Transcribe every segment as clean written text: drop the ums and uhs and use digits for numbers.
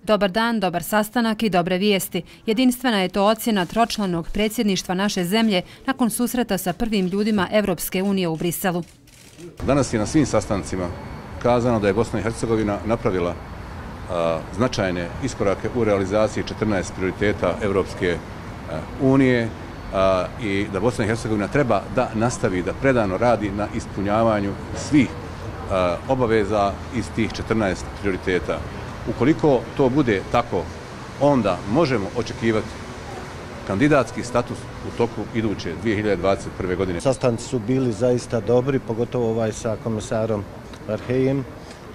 Dobar dan, dobar sastanak i dobre vijesti. Jedinstvena je to ocjena tročlanog predsjedništva naše zemlje nakon susreta sa prvim ljudima Evropske unije u Briselu. Danas je na svim sastancima kazano da je Bosna i Hercegovina napravila značajne iskorake u realizaciji 14 prioriteta Evropske unije i da Bosna i Hercegovina treba da nastavi da predano radi na ispunjavanju svih obaveza iz tih 14 prioriteta. Ukoliko to bude tako, onda možemo očekivati kandidatski status u toku iduće 2021. godine. Sastanci su bili zaista dobri, pogotovo ovaj sa komisarom Varheljem,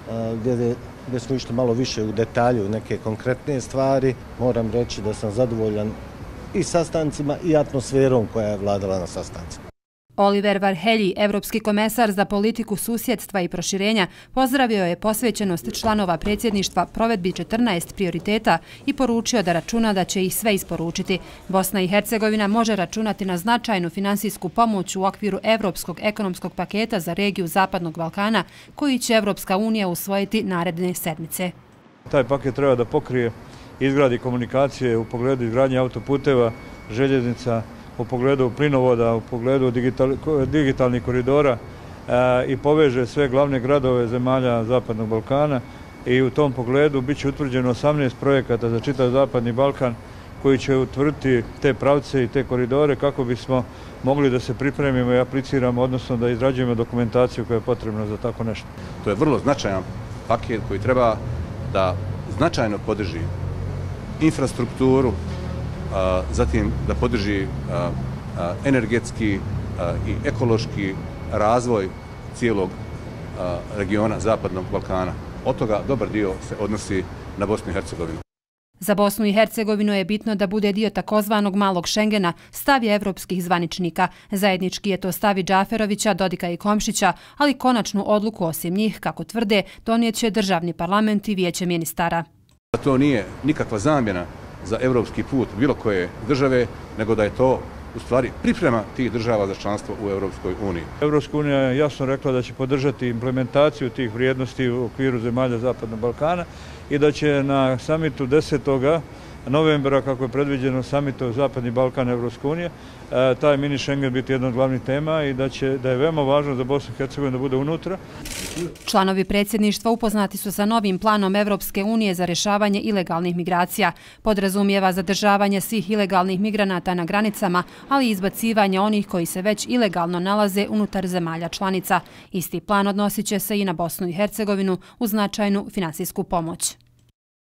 gdje smo išli malo više u detalju, neke konkretne stvari. Moram reći da sam zadovoljan i sastancima i atmosferom koja je vladala na sastancima. Oliver Varhelji, evropski komesar za politiku susjedstva i proširenja, pozdravio je posvećenost članova predsjedništva provedbi 14 prioriteta i poručio da računa da će ih sve isporučiti. Bosna i Hercegovina može računati na značajnu finansijsku pomoć u okviru Evropskog ekonomskog paketa za regiju Zapadnog Balkana, koji će Evropska unija usvojiti naredne sedmice. Taj paket treba da pokrije izgradi komunikacije u pogledu izgradnje autoputeva, željeznica, u pogledu plinovoda, u pogledu digitalnih koridora i poveže sve glavne gradove zemalja Zapadnog Balkana i u tom pogledu bit će utvrđeno 18 projekata za čitav Zapadni Balkan koji će utvrditi te pravce i te koridore kako bismo mogli da se pripremimo i apliciramo, odnosno da izrađujemo dokumentaciju koja je potrebna za tako nešto. To je vrlo značajan paket koji treba da značajno podrži infrastrukturu, zatim da podrži energetski i ekološki razvoj cijelog regiona Zapadnog Balkana. Od toga dobar dio se odnosi na Bosnu i Hercegovinu. Za Bosnu i Hercegovinu je bitno da bude dio takozvanog malog Šengena, stav je evropskih zvaničnika. Zajednički je to stav i Džaferovića, Dodika i Komšića, ali konačnu odluku osim njih, kako tvrde, donijet će državni parlament i vijeće ministara. To nije nikakva zamjena za evropski put bilo koje države, nego da je to u stvari priprema tih država za članstvo u Evropskoj uniji. Evropska unija je jasno rekla da će podržati implementaciju tih vrijednosti u okviru zemalja Zapadnog Balkana i da će na samitu 10. novembra, kako je predviđeno samitu Zapadni Balkan Evropske unije, taj mini Schengen biti jedna od glavnih tema i da je veoma važno za Bosnu i Hercegovinu da bude unutra. Članovi predsjedništva upoznati su sa novim planom Evropske unije za rješavanje ilegalnih migracija. Podrazumijeva zadržavanje svih ilegalnih migranata na granicama, ali i izbacivanje onih koji se već ilegalno nalaze unutar zemalja članica. Isti plan odnosit će se i na Bosnu i Hercegovinu uz značajnu finansijsku pomoć.